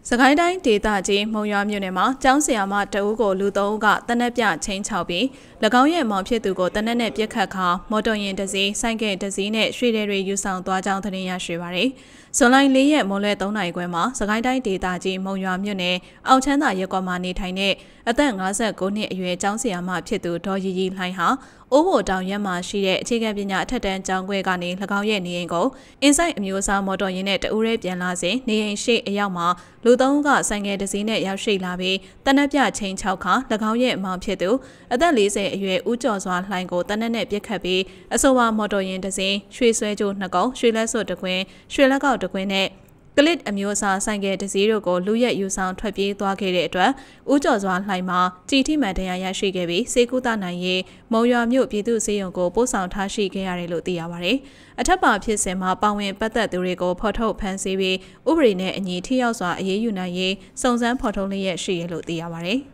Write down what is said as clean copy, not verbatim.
စကိုင်းတိုင်းဒေသကြီးမုံရွာမြို့နယ်မှာကျောင်းဆရာမတအုပ်ကိုလူ3ဦးကတနက်ပြချင်းချောက်ပြီး၎င်းရဲ့မောင်ဖြစ်သူကိုတနက်နဲ့ပြစ်ခတ်ခါမော်တော်ယာဉ်တစ်စီးဆိုင်ကယ်တစ်စီးနဲ့ရွှေတွေယူဆောင်သွားကြောင်းသတင်းရရှိပါရယ်။ဇွန်လ4ရက်မွန်လွဲ3နာရီခွဲမှာစကိုင်းတိုင်းဒေသကြီးမုံရွာမြို့နယ်အောင်ချမ်းသာရပ်ကွက်မှာနေထိုင်တဲ့အသက်59နှစ်အရွယ်ကျောင်းဆရာမဖြစ်သူဒေါ်ရီရီလှိုင်းဟာအိုးဘိုတောင်ရက်မှာရှိတဲ့အခြေခံပညာအထက်တန်းကျောင်းခွဲကနေ၎င်းရဲ့နေအိမ်ကိုအင်းဆိုင်အမျိုးအစားမော်တော်ယာဉ်နဲ့တအူးရဲပြန်လာစဉ်နေအိမ်ရှိအရောက်မှာလူ3ဦးကဆိုင်ငယ်တစ်စီးနဲ့ရောက်ရှိလာပြီးတနက်ပြချင်း6ခါ၎င်းရဲ့မောင်ဖြစ်သူအသက်40အရွယ်ဦးကျော်စွာလှိုင်ကိုတနက်နဲ့ပြစ်ခတ်ပြီးအဆိုပါမော်တော်ယာဉ်တစ်စီးရွှေဆွဲကြိုး2ကောင်ရွှေလက်စွပ်တစ်ခွင်းရွှေလက်ကောက်တစ်ခွင်းနဲ့ကလစ်အမျိုးအစားဆိုင်ကယ်တစ်စီးတို့ကိုလူရက်ယူဆောင်ထွက်ပြေးသွားခဲ့တဲ့အတွက်ဦးကျော်စွာလှိုင်မှာကြည်ထိမှန်တရားရရှိခဲ့ပြီးစေကူတာနိုင်ရေးမုံရွာမြို့ပြည်သူ့စေယုံကိုပို့ဆောင်ထားရှိခဲ့ရတယ်လို့သိရပါတယ်။အထက်ပါဖြစ်စဉ်မှာပါဝင်ပတ်သက်သူတွေကိုဖော်ထုတ်ဖမ်းဆီးပြီးဥပဒေနဲ့အညီထိရောက်စွာအရေးယူနိုင်ရေးစုံစမ်းဖော်ထုတ်လျက်ရှိရလို့သိရပါတယ်။